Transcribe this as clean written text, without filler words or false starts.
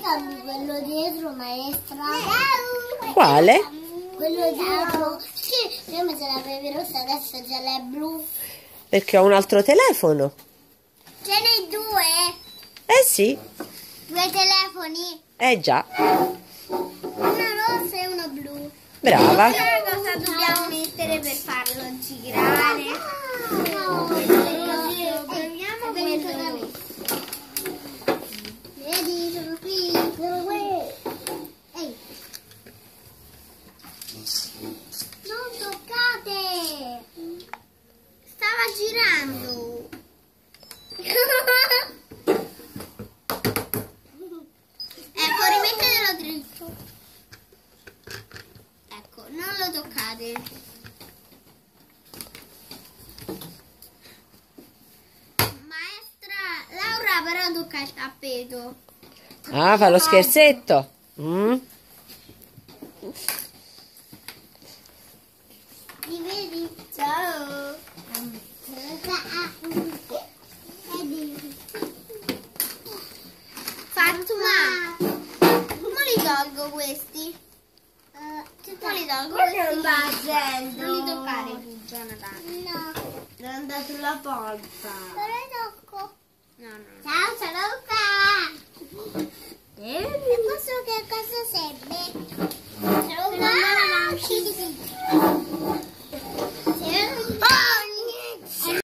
cambi quello dietro, maestra? Quale? Quello dietro. Perché prima ce l'avevi rossa, adesso ce l'hai blu. Perché ho un altro telefono. Ce n'hai due? Eh sì, Due telefoni? già. Uno rosso e uno blu. Brava. Cosa dobbiamo mettere per farlo girare? Proviamo quello. Vedi, sono qui. Ehi. Non toccate. Stava girando. Ecco, rimettetelo dritto. Ecco, non lo toccate. Maestra Laura però tocca il tappeto. Ah, fa lo scherzetto. Mm. Mi vedi? Ciao. Fatuma, come li tolgo questi? Come li tolgo questi? Non li toccare tu, Jonathan. No. Devo andare sulla porta. Non li tocco. No. Ciao, ciao.